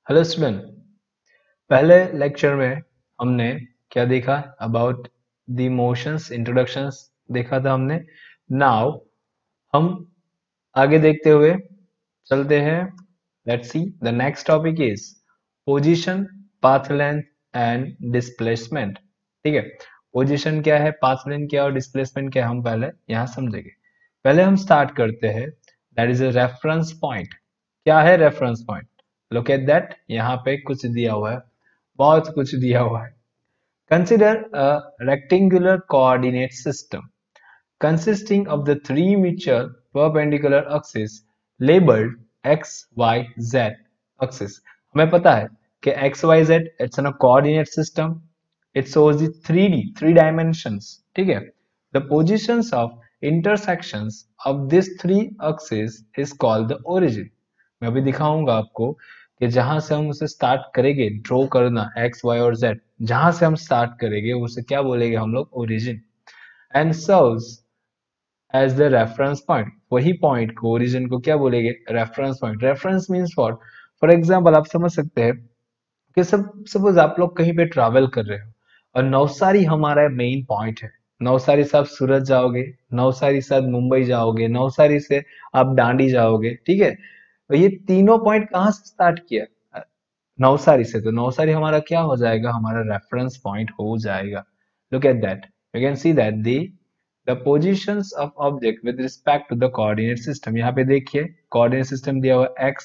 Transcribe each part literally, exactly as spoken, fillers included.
Hello student, पहले lecture में हमने क्या देखा अबाउट द इमोशंस इंट्रोडक्शंस देखा था हमने। नाउ हम आगे देखते हुए चलते हैं। Let's see the next topic is position, path length and displacement. ठीक है, पोजीशन क्या है, पाथ लेंथ क्या और डिस्प्लेसमेंट क्या है, हम पहले यहाँ समझेंगे। पहले हम स्टार्ट करते हैं, that is a reference point. क्या है reference point? Look at that, यहाँ पे कुछ दिया हुआ है, बहुत कुछ दिया हुआ है। Consider a rectangular coordinate system consisting of the three mutual perpendicular axes labeled x, y, z axis. हमें पता है कि x, y, z it's a coordinate system. It shows the three D, three dimensions. ठीक है? The positions of intersections of these three axes is called the origin. मैं अभी दिखाऊंगा आपको कि जहां से हम उसे स्टार्ट करेंगे ड्रॉ करना x, y और z, जहां से हम स्टार्ट करेंगे उसे क्या बोलेंगे हम लोग? Origin. And serves as the reference point. वही पॉइंट को, ओरिजिन को क्या बोलेंगे? Reference point. Reference means for for example आप समझ सकते हैं कि सब सपोज आप लोग कहीं पे ट्रैवल कर रहे हो और नवसारी हमारा मेन पॉइंट है। नवसारी से आप सूरत जाओगे, नवसारी से आप मुंबई जाओगे, नवसारी से आप डांडी जाओगे। ठीक है, तो ये तीनों पॉइंट कहाँ से स्टार्ट किया? नवसारी से। तो नवसारी हमारा क्या हो जाएगा? हमारा रेफरेंस पॉइंट हो जाएगा। Look at that, you can see that the the positions of object with respect to the coordinate system। यहाँ पे देखिए कोऑर्डिनेट सिस्टम दिया हुआ x,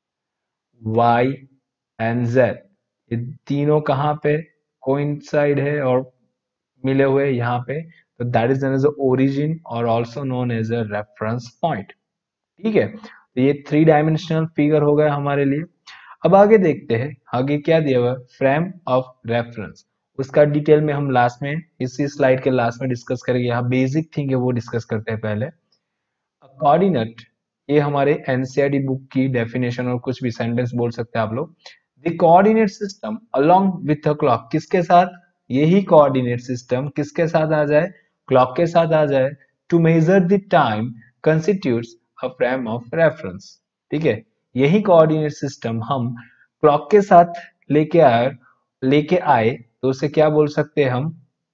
y एंड z। ये तीनों कहाँ पे कोइंसाइड है और मिले हुए यहाँ पे, तो that is known as origin और also known as a reference point. ठीक है, तो ये थ्री डायमेंशनल फिगर हो गया हमारे लिए। अब आगे देखते हैं, आगे क्या दिया हुआ? Frame of reference. उसका डिटेल में हम लास्ट में, इसी स्लाइड के लास्ट में डिस्कस करेंगे। यहाँ बेसिक थिंग है वो डिस्कस करते हैं पहले। कोऑर्डिनेट, ये हमारे एनसीईआरटी बुक की डेफिनेशन और कुछ भी सेंटेंस बोल सकते हैं आप लोग। The coordinate system along with a clock, किसके साथ? यही कोऑर्डिनेट सिस्टम किसके साथ आ जाए? क्लॉक के साथ आ जाए। To measure the time constitutes a frame of reference. ठीक है, यही कोऑर्डिनेट सिस्टम हम क्लॉक के साथ लेके आए लेके आए तो उसे क्या बोल सकते हैं हम?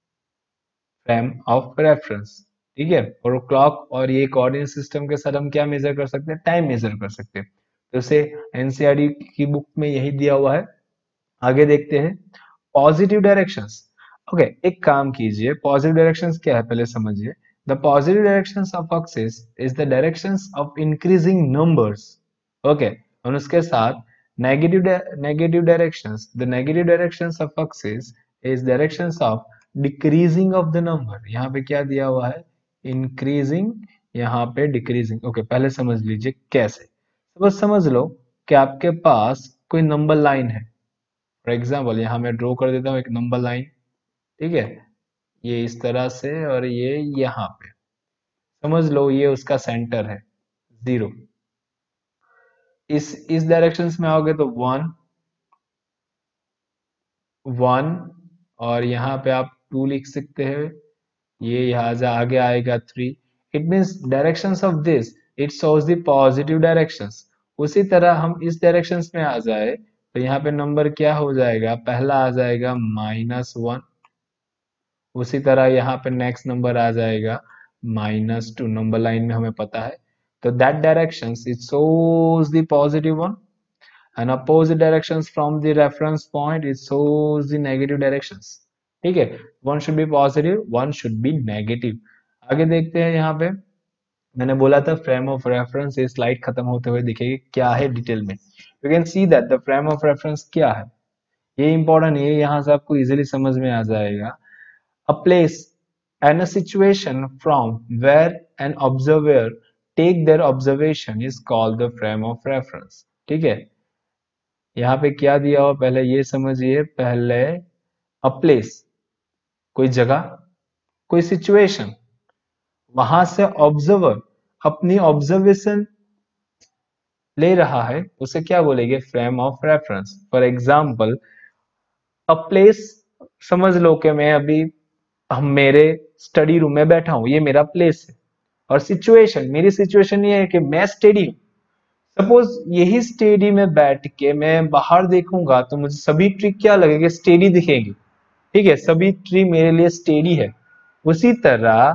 Frame of reference. ठीक है, और क्लॉक और ये कोऑर्डिनेट सिस्टम के साथ हम क्या मेजर कर सकते हैं? टाइम मेजर कर सकते हैं। तो इसे एनसीईआरटी की बुक में यही दिया हुआ है। आगे देखते हैं पॉजिटिव डायरेक्शंस। ओके, एक काम कीजिए, पॉजिटिव डायरेक्शंस क्या है पहले समझिए। The positive directions of axis is the directions of increasing numbers. Okay, और उसके साथ negative negative directions, the negative directions of axis is directions of decreasing of the number. यहाँ पे क्या दिया हुआ है? इंक्रीजिंग, यहाँ पे डिक्रीजिंग। ओके, पहले समझ लीजिए कैसे। तो बस समझ लो कि आपके पास कोई नंबर लाइन है। फॉर एग्जाम्पल यहाँ मैं ड्रॉ कर देता हूँ एक नंबर लाइन। ठीक है, ये इस तरह से और ये यहाँ पे, समझ लो ये उसका सेंटर है जीरो। इस इस डायरेक्शन में आओगे तो वन वन, और यहाँ पे आप टू लिख सकते हैं। ये यहाँ से आगे आएगा three. It means directions of this, it shows the positive directions. उसी तरह हम इस डायरेक्शंस में आ जाए तो यहाँ पे नंबर क्या हो जाएगा? पहला आ जाएगा माइनस वन। उसी तरह यहाँ पे नेक्स्ट नंबर आ जाएगा माइनस टू। नंबर लाइन में हमें पता है, तो that directions it shows the positive one, and opposite directions from the reference point it shows the negative directions। ठीक है, one should be positive, one should be negative। आगे देखते हैं, यहाँ पे मैंने बोला था फ्रेम ऑफ रेफरेंस, ये स्लाइड खत्म होते हुए दिखेगी क्या है डिटेल में। You can see that the frame of reference क्या है, ये इंपॉर्टेंट है, यहाँ से आपको इजीली समझ में आ जाएगा। A place and a situation from where an observer take their observation is called the frame of reference। ठीक है, यहाँ पे क्या दिया हो पहले ये समझिए। पहले अ प्लेस, कोई जगह, कोई सिचुएशन, वहां से ऑब्जर्वर अपनी ऑब्जर्वेशन ले रहा है, उसे क्या बोलेंगे? Frame of reference. For example a place, समझ लो कि मैं अभी हम मेरे स्टडी रूम में बैठा हूं, ये मेरा प्लेस है। और सिचुएशन, मेरी सिचुएशन ये है कि मैं स्टडी हूं। सपोज यही स्टेडी में बैठ के मैं बाहर देखूंगा तो मुझे सभी ट्री क्या लगेगा, स्टेडी दिखेंगे। ठीक है, सभी ट्री मेरे लिए स्टेडी है। उसी तरह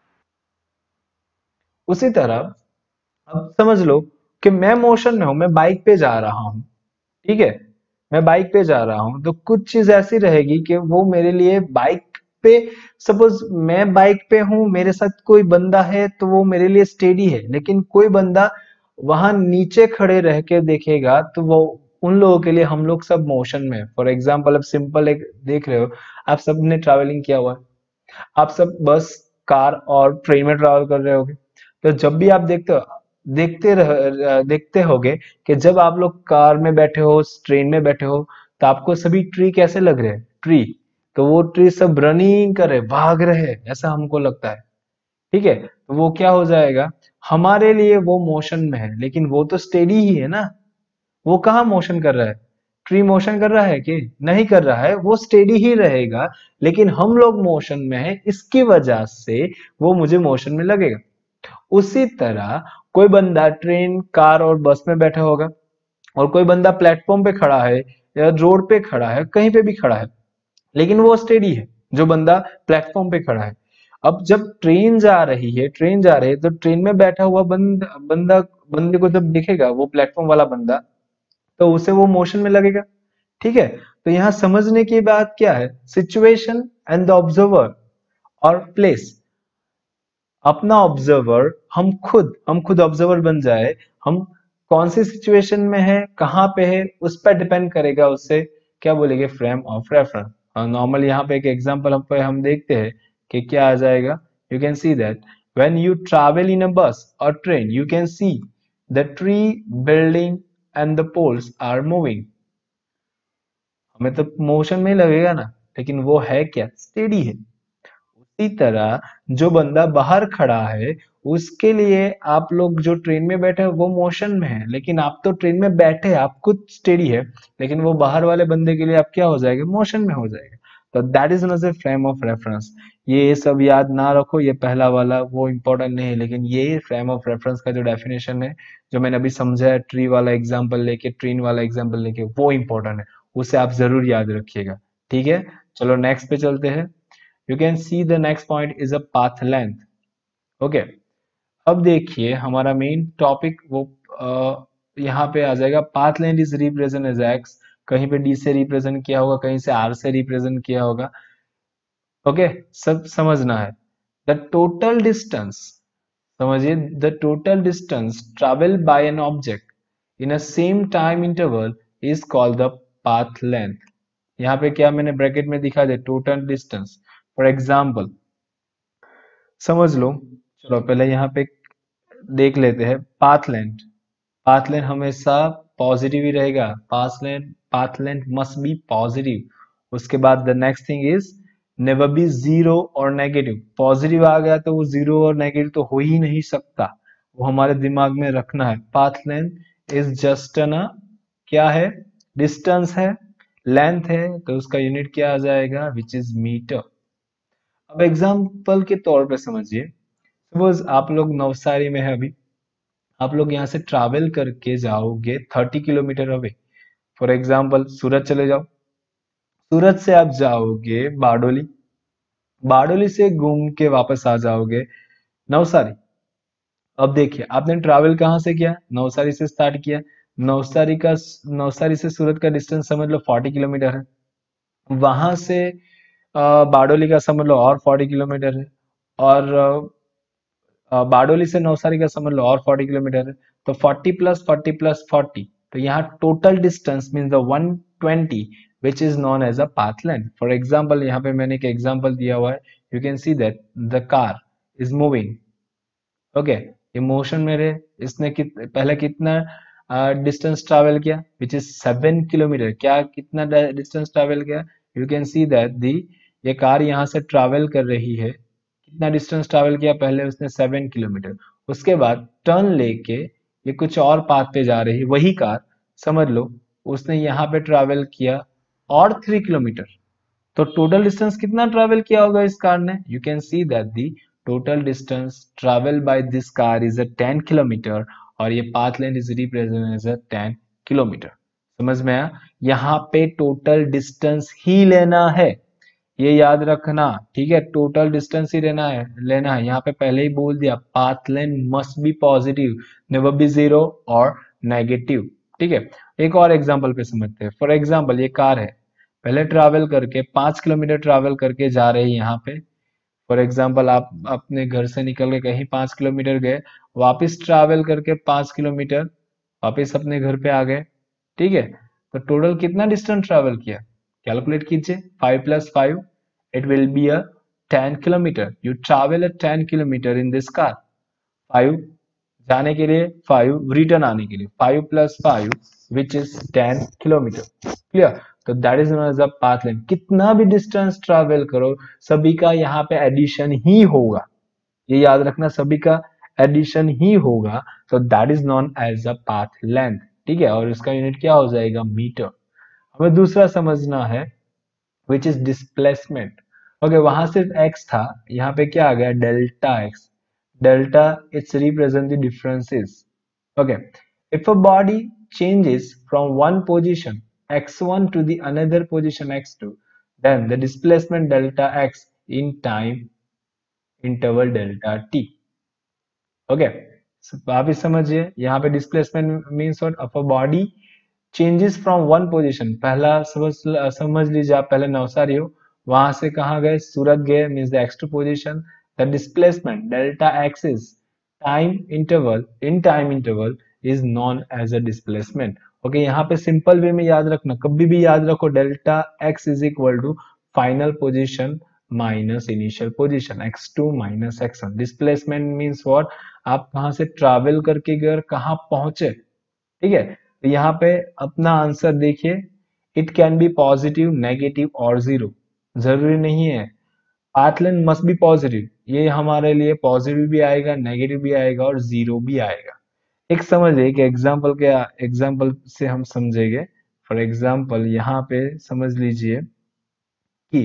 उसी तरह अब समझ लो कि मैं मोशन में हूं, मैं बाइक पे जा रहा हूं। ठीक है, मैं बाइक पे जा रहा हूं तो कुछ चीज ऐसी रहेगी कि वो मेरे लिए बाइक पे, सपोज मैं बाइक पे हूं, मेरे साथ कोई बंदा है तो वो मेरे लिए स्टेडी है, लेकिन कोई बंदा वहां नीचे खड़े रह के देखेगा तो वो उन लोगों के लिए हम लोग सब मोशन में। फॉर एग्जाम्पल अब सिंपल एक देख रहे हो, आप सबने ट्रैवलिंग किया हुआ है, आप सब बस, कार और ट्रेन में ट्रैवल कर रहे होगे। तो जब भी आप देखते हो देखते रह देखते होगे कि जब आप लोग कार में बैठे हो, ट्रेन में बैठे हो, तो आपको सभी ट्री कैसे लग रहे हैं, ट्री। तो वो ट्री सब रनिंग कर रहे, भाग रहे हैं, ऐसा हमको लगता है। ठीक है, तो वो क्या हो जाएगा, हमारे लिए वो मोशन में है, लेकिन वो तो स्टेडी ही है ना। वो कहाँ मोशन कर रहा है, ट्री मोशन कर रहा है कि नहीं कर रहा है, वो स्टेडी ही रहेगा। लेकिन हम लोग मोशन में है, इसकी वजह से वो मुझे मोशन में लगेगा। उसी तरह कोई बंदा ट्रेन, कार और बस में बैठा होगा, और कोई बंदा प्लेटफॉर्म पे खड़ा है या रोड पे खड़ा है, कहीं पे भी खड़ा है, लेकिन वो स्टेडी है जो बंदा प्लेटफॉर्म पे खड़ा है। अब जब ट्रेन जा रही है ट्रेन जा रही है तो ट्रेन में बैठा हुआ बंद बंदा बंदे को जब दिखेगा, वो प्लेटफॉर्म वाला बंदा, तो उसे वो मोशन में लगेगा। ठीक है, तो यहाँ समझने की बात क्या है, सिचुएशन एंड द ऑब्जर्वर और प्लेस। अपना ऑब्जर्वर, हम खुद हम खुद ऑब्जर्वर बन जाए, हम कौन सी सिचुएशन में है, कहाँ पे है, उस पर डिपेंड करेगा, उससे क्या बोलेंगे, फ्रेम ऑफ रेफरेंस। नॉर्मल यहाँ पे एक एग्जांपल हम पे हम देखते हैं कि क्या आ जाएगा। You can see that when you travel in a bus और train you can see the tree, building and the poles are moving. हमें तो मोशन में ही लगेगा ना, लेकिन वो है क्या, स्टेडी है। इसी तरह जो बंदा बाहर खड़ा है, उसके लिए आप लोग जो ट्रेन में बैठे हैं वो मोशन में है, लेकिन आप तो ट्रेन में बैठे, आप खुद स्टेडी है, लेकिन वो बाहर वाले बंदे के लिए आप क्या हो जाएगा, मोशन में हो जाएगा। तो that is not frame of reference. ये सब याद ना रखो, ये पहला वाला वो इंपॉर्टेंट नहीं है, लेकिन ये फ्रेम ऑफ रेफरेंस का जो डेफिनेशन है, जो मैंने अभी समझा है, ट्री वाला एग्जाम्पल लेके, ट्रेन वाला एग्जाम्पल लेके, वो इंपॉर्टेंट है, उसे आप जरूर याद रखिएगा। ठीक है, चलो नेक्स्ट पे चलते हैं। You can see the next point is a path length. Okay, अब देखिए हमारा मेन टॉपिक वो आ, यहाँ पे आ जाएगा। Path length is represent as x, कहीं पे डी से रिप्रेजेंट किया होगा, कहीं से आर से रिप्रेजेंट किया होगा। ओके, सब समझना है। द टोटल डिस्टेंस, समझिए, the total distance travel by an object in a same time interval is called the path length. यहाँ पे क्या मैंने ब्रैकेट में दिखा दे, टोटल डिस्टेंस। फॉर एग्जाम्पल समझ लो, चलो पहले यहाँ पे देख लेते हैं पाथ लेंथ। पाथ लेंथ हमेशा पॉजिटिव ही रहेगा, path length path length must be positive. उसके बाद the next thing is never be zero और नेगेटिव। पॉजिटिव आ गया तो वो जीरो और नेगेटिव तो हो ही नहीं सकता, वो हमारे दिमाग में रखना है। पाथ लेंथ इज जस्ट ना, क्या है, डिस्टेंस है, लेंथ है, तो उसका यूनिट क्या आ जाएगा, विच इज मीटर। अब एग्जाम्पल के तौर पे समझिए, सपोज आप लोग नवसारी में है, अभी आप लोग यहाँ से ट्रैवल करके जाओगे thirty kilometre away. For example Surat चले जाओ, सूरत से आप जाओगे बारडोली, बारडोली से घूम के वापस आ जाओगे नवसारी। अब देखिए आपने ट्रैवल कहाँ से किया, नवसारी से स्टार्ट किया। नवसारी का नवसारी से सूरत का डिस्टेंस समझ लो फोर्टी किलोमीटर है। वहां से अ, बारडोली का समझ लो और फोर्टी किलोमीटर है, और अ, बारडोली से नवसारी का समझ लो और फोर्टी किलोमीटर है। तो forty plus forty plus forty, तो यहाँ total distance means the one twenty which is known as a path length. For example यहाँ पे मैंने एक एग्जाम्पल दिया हुआ है, you can see that the car is moving. Okay, ये मोशन में रहे, इसने कित, पहले कितना डिस्टेंस ट्रैवल किया, विच इज सेवन किलोमीटर। क्या कितना डिस्टेंस ट्रैवल किया, you can see that the ये कार यहाँ से ट्रैवल कर रही है, कितना डिस्टेंस ट्रैवल किया, पहले उसने सेवन किलोमीटर। उसके बाद टर्न लेके ये कुछ और पाथ पे जा रही है, वही कार समझ लो उसने यहाँ पे ट्रैवल किया और थ्री किलोमीटर। तो टोटल डिस्टेंस कितना ट्रैवल किया होगा इस कार ने, you can see that the total distance travel by this car is a ten kilometre और ये path length is represented as a ten kilometre. समझ में आया? यहाँ पे टोटल डिस्टेंस ही लेना है, ये याद रखना, ठीक है? टोटल डिस्टेंस ही लेना है लेना है यहाँ पे पहले ही बोल दिया, path length must be positive, never be zero और नेगेटिव, ठीक है? एक और एग्जांपल पे समझते हैं। फॉर एग्जांपल ये कार है, पहले ट्रैवल करके पांच किलोमीटर ट्रैवल करके जा रहे हैं यहाँ पे। फॉर एग्जाम्पल आप अपने घर से निकल के कहीं पांच किलोमीटर गए, वापस ट्रैवल करके पांच किलोमीटर वापस अपने घर पे आ गए, ठीक है? तो टोटल कितना डिस्टेंस ट्रैवल किया? कैलकुलेट कीजिए, five plus five, it will be a ten kilometre. You travel a ten kilometre in this car. Five जाने के लिए, फाइव रिटर्न आने के लिए, five plus five which is ten kilometre. Clear? तो that is known as a path length. कितना भी distance travel करो, सभी का यहाँ पे एडिशन ही होगा, ये याद रखना, सभी का एडिशन ही होगा। तो that is known as a path length, ठीक है? और इसका यूनिट क्या हो जाएगा? मीटर। हमें दूसरा समझना है विच इज डिस्प्लेसमेंट। ओके, वहां सिर्फ x था, यहाँ पे क्या आ गया? Delta x। Delta its represent the differences. Okay, if a body changes from one position x one to the another position x two, then the displacement delta x in time interval delta t। Okay, आप इस समझिए, यहाँ पे displacement means what? Of a body changes from one position. पहला समझ समझ लीजिए, आप पहले नवसारी हो, वहां से कहाँ गए? सूरत गए, means the x two position. The displacement delta x is time interval, in time interval is known as a displacement. Okay, यहाँ पे सिंपल वे में याद रखना, कभी भी याद रखो, delta x is equal to final position minus initial position, x two minus x one. Displacement means what? आप कहाँ से ट्रैवल करके गए, कहाँ पहुंचे, ठीक है? तो यहाँ पे अपना आंसर देखिए, it can be positive, negative और जीरो, जरूरी नहीं है। Path length must be positive, ये हमारे लिए पॉजिटिव भी आएगा, नेगेटिव भी आएगा और जीरो भी आएगा। एक समझिए, एक एग्जाम्पल के एग्जाम्पल से हम समझेंगे। फॉर एग्जाम्पल यहाँ पे समझ लीजिए कि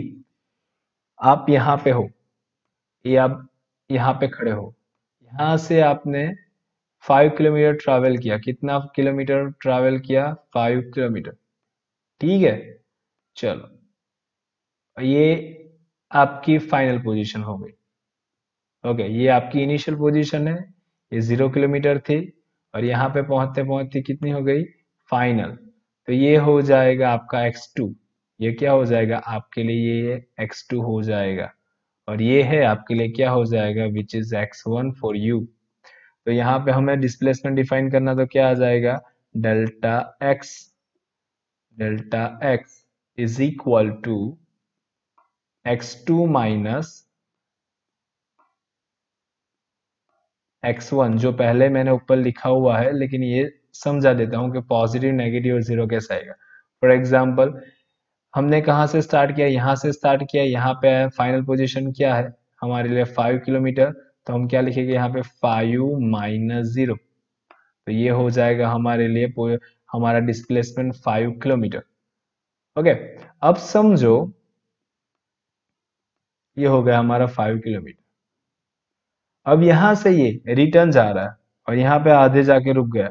आप यहाँ पे हो, ये आप यहाँ पे खड़े हो, यहाँ से आपने फाइव किलोमीटर ट्रैवल किया। कितना किलोमीटर ट्रैवल किया? फाइव किलोमीटर, ठीक है? चलो, ये आपकी फाइनल पोजीशन हो गई। ओके, ये आपकी इनिशियल पोजीशन है, ये जीरो किलोमीटर थी, और यहाँ पे पहुंचते पहुंचते कितनी हो गई? फाइनल। तो ये हो जाएगा आपका एक्स टू। ये क्या हो जाएगा आपके लिए? ये एक्स टू हो जाएगा, और ये है आपके लिए क्या हो जाएगा? Which is x one for you. तो यहाँ पे हमें डिस्प्लेसमेंट डिफाइन करना, तो क्या आ जाएगा? Delta x, delta x is equal to x two minus x one, जो पहले मैंने ऊपर लिखा हुआ है, लेकिन ये समझा देता हूं कि पॉजिटिव, नेगेटिव और जीरो कैसे आएगा। फॉर एग्जाम्पल, हमने कहाँ से स्टार्ट किया? यहाँ से स्टार्ट किया, यहाँ पे फाइनल पोजीशन क्या है हमारे लिए? Five kilometre. तो हम क्या लिखेंगे यहाँ पे? Five minus zero. तो ये हो जाएगा हमारे लिए हमारा डिस्प्लेसमेंट फाइव किलोमीटर। ओके, अब समझो ये हो गया हमारा फाइव किलोमीटर। अब यहां से ये रिटर्न जा रहा है और यहाँ पे आधे जाके रुक गया,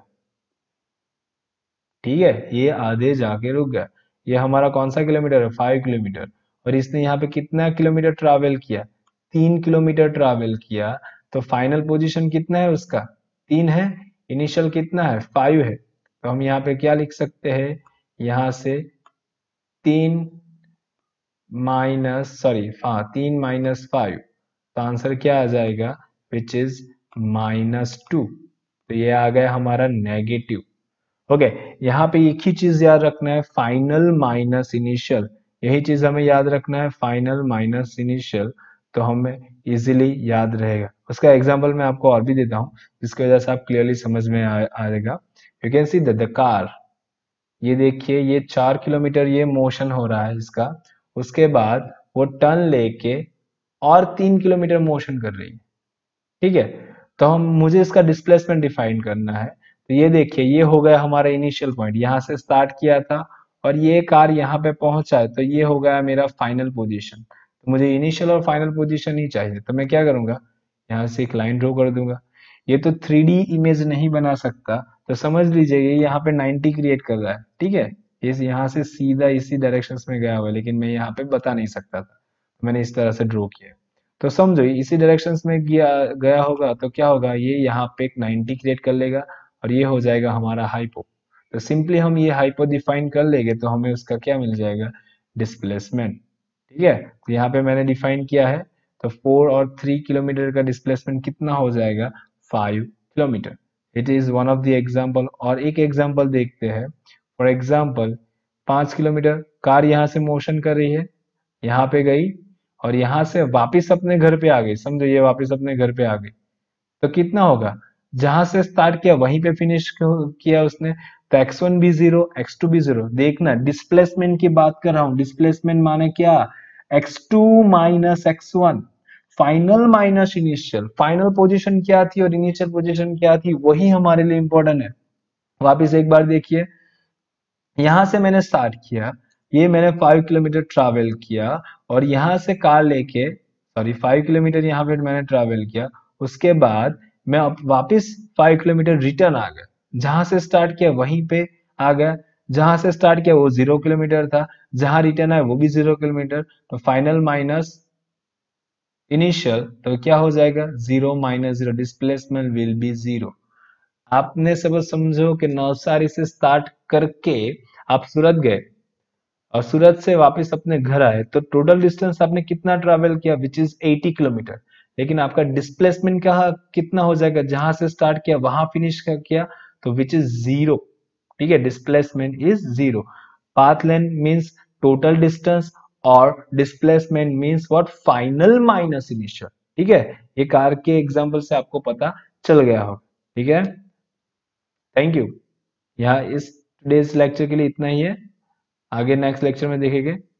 ठीक है? ये आधे जाके रुक गया। ये हमारा कौन सा किलोमीटर है? Five kilometre. और इसने यहाँ पे कितना किलोमीटर ट्रैवल किया? तीन किलोमीटर ट्रैवल किया। तो फाइनल पोजीशन कितना है उसका? तीन है। इनिशियल कितना है? फाइव है। तो हम यहाँ पे क्या लिख सकते हैं? यहाँ से तीन माइनस सॉरी हाँ तीन माइनस फाइव, तो आंसर क्या आ जाएगा? Which is minus two. तो ये आ गया हमारा नेगेटिव। ओके, यहाँ पे एक ही चीज याद रखना है, फाइनल माइनस इनिशियल। यही चीज हमें याद रखना है, फाइनल माइनस इनिशियल। तो हमें इजीली याद रहेगा। उसका एग्जांपल मैं आपको और भी देता हूँ, जिसकी वजह से आप क्लियरली समझ में आ, आएगा। You can see the car, ये देखिए, ये चार किलोमीटर ये मोशन हो रहा है इसका, उसके बाद वो टर्न लेके और तीन किलोमीटर मोशन कर रही है, ठीक है? तो हम मुझे इसका डिस्प्लेसमेंट डिफाइन करना है। तो ये देखिए, ये हो गया हमारा इनिशियल पॉइंट, यहाँ से स्टार्ट किया था और ये कार यहाँ पे पहुंचा है, तो ये हो गया मेरा फाइनल पोजीशन। तो मुझे इनिशियल और फाइनल पोजीशन ही चाहिए, तो मैं क्या करूंगा? यहाँ से एक लाइन ड्रॉ कर दूंगा। ये तो थ्री डी इमेज नहीं बना सकता, तो समझ लीजिए ये यहाँ पे नाइंटी क्रिएट कर रहा है, ठीक है। इस यहाँ से सीधा इसी डायरेक्शन में गया हुआ है, लेकिन मैं यहाँ पे बता नहीं सकता था, मैंने इस तरह से ड्रॉ किया। तो समझो इसी डायरेक्शन में गया गया होगा तो क्या होगा, ये यहाँ पे एक नाइंटी क्रिएट कर लेगा और ये हो जाएगा हमारा हाइपो। तो सिंपली हम ये हाइपो डिफाइन कर लेंगे तो हमें उसका क्या मिल जाएगा, डिस्प्लेसमेंट, ठीक है। तो यहाँ पे मैंने डिफाइन किया है, तो फोर और थ्री किलोमीटर का डिस्प्लेसमेंट कितना हो जाएगा, five kilometre. It is one of the example. और एक एग्जाम्पल देखते हैं। फॉर एग्जाम्पल पांच किलोमीटर कार यहाँ से मोशन कर रही है, यहाँ पे गई और यहाँ से वापिस अपने घर पे आ गई, समझो ये वापिस अपने घर पे आ गई, तो कितना होगा, जहां से स्टार्ट किया वहीं पे फिनिश किया उसने, तो एक्स वन भी जीरो एक्स टू भी जीरो। देखना डिस्प्लेसमेंट की बात कर रहा हूं, डिस्प्लेसमेंट माने क्या, x two minus x one, final minus initial. Final position क्या थी और इनिशियल पोजीशन क्या थी, वही हमारे लिए इंपॉर्टेंट है। वापिस एक बार देखिए, यहां से मैंने स्टार्ट किया, ये मैंने फाइव किलोमीटर ट्रैवल किया और यहां से कार लेके, सॉरी फाइव किलोमीटर यहाँ पे मैंने ट्रैवल किया, उसके बाद मैं वापस फाइव किलोमीटर रिटर्न आ गया, जहां से स्टार्ट किया वहीं पे आ गया, जहां से स्टार्ट किया वो जीरो किलोमीटर था, जहां रिटर्न आया वो भी जीरो किलोमीटर, तो फाइनल माइनस इनिशियल तो क्या हो जाएगा, zero minus zero, displacement will be zero. आपने सब समझो कि नवसारी से स्टार्ट करके आप सूरत गए और सूरत से वापस अपने घर आए, तो टोटल डिस्टेंस आपने कितना ट्रैवल किया, विच इज एटी किलोमीटर। लेकिन आपका डिस्प्लेसमेंट कहा कितना हो जाएगा, जहां से स्टार्ट किया वहां फिनिश किया, तो विच इज जीरो, ठीक है, displacement is zero. Path length means total distance और displacement means what, final minus initial, ठीक है। ये कार के एग्जांपल से आपको पता चल गया हो, ठीक है। Thank you. यहाँ इस डेज लेक्चर के लिए इतना ही है, आगे नेक्स्ट लेक्चर में देखेंगे।